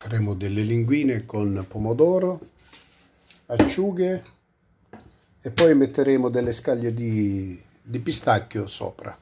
Faremo delle linguine con pomodoro, acciughe e poi metteremo delle scaglie di pistacchio sopra.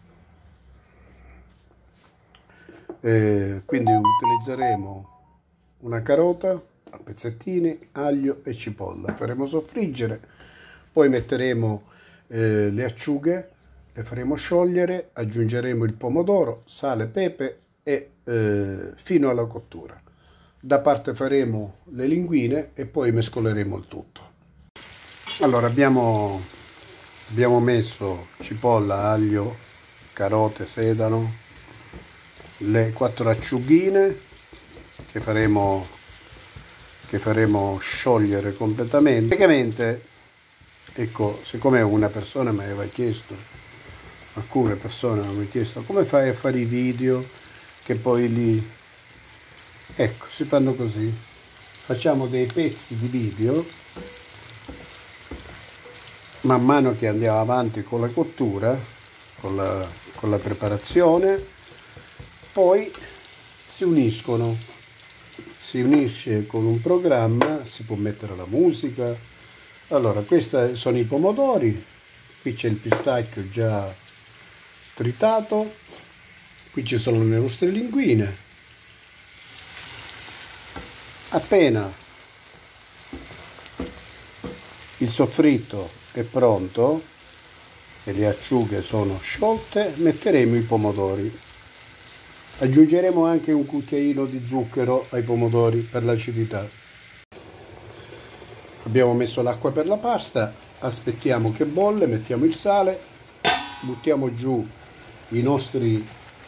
Quindi utilizzeremo una carota a pezzettini, aglio e cipolla. Faremo soffriggere, poi metteremo le acciughe, le faremo sciogliere, aggiungeremo il pomodoro, sale, pepe e fino alla cottura. Da parte faremo le linguine e poi mescoleremo il tutto. Allora abbiamo messo cipolla, aglio, carote, sedano, le 4 acciughine che faremo sciogliere completamente. Praticamente, ecco, siccome una persona mi aveva chiesto, alcune persone mi hanno chiesto come fai a fare i video che poi li, ecco, si fanno così, facciamo dei pezzi di video man mano che andiamo avanti con la cottura, con la preparazione, poi si uniscono, si unisce con un programma, si può mettere la musica. Allora, questi sono i pomodori, qui c'è il pistacchio già tritato, qui ci sono le nostre linguine. Appena il soffritto è pronto e le acciughe sono sciolte, metteremo i pomodori. Aggiungeremo anche un cucchiaino di zucchero ai pomodori per l'acidità. Abbiamo messo l'acqua per la pasta, aspettiamo che bolle, mettiamo il sale, buttiamo giù le nostre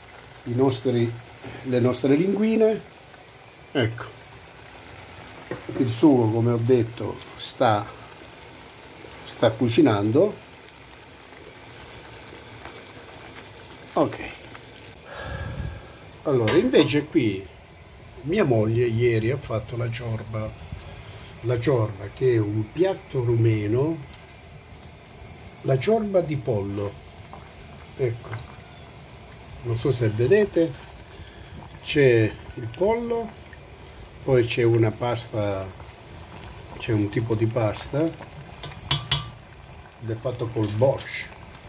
linguine. Ecco, il sugo, come ho detto, sta cucinando. Ok. Allora, invece qui mia moglie ieri ha fatto la ciorba che è un piatto rumeno, la ciorba di pollo. Ecco, non so se vedete, c'è il pollo, poi c'è una pasta, c'è un tipo di pasta ed è fatto col borscht.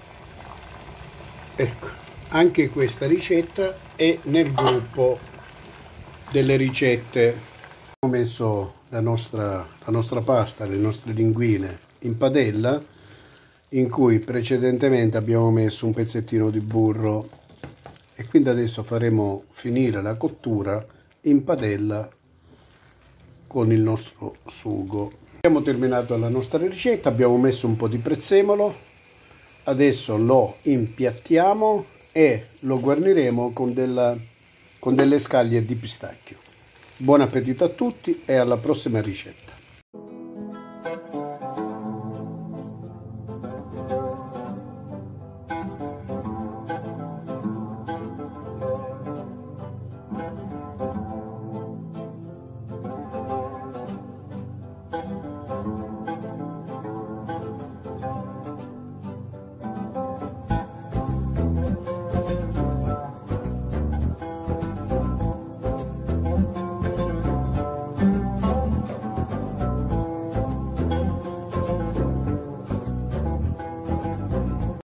Ecco, anche questa ricetta è nel gruppo delle ricette. Abbiamo messo la nostra pasta, le nostre linguine in padella, in cui precedentemente abbiamo messo un pezzettino di burro, e quindi adesso faremo finire la cottura in padella con il nostro sugo. Abbiamo terminato la nostra ricetta, abbiamo messo un po' di prezzemolo, adesso lo impiattiamo e lo guarniremo con delle scaglie di pistacchio. Buon appetito a tutti e alla prossima ricetta.